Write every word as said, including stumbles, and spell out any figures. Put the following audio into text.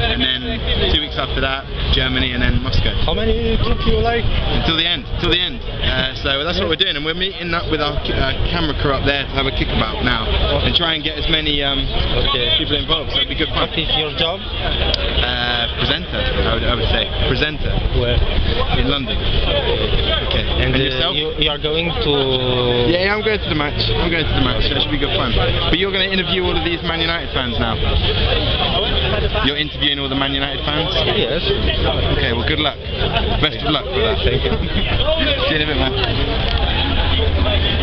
and then two weeks after that, Germany, and then Moscow. How many took you like? Until the end, till the end. Uh, so that's what we're doing, and we're meeting up with our uh, camera crew up there to have a kickabout now, and try and get as many um, Okay. people involved. So it'll be good fun. What is your job? Uh, presenter, I would, I would say. Presenter. Where? In London. Okay. And, And uh, yourself? you, you are going to... Yeah, yeah, I'm going to the match. I'm going to the match. That should be good fun. But you're going to interview all of these Man United fans now. You're interviewing all the Man United fans? Yes. Okay, well, good luck. Best of luck for that. Thank you. See you in a bit, man.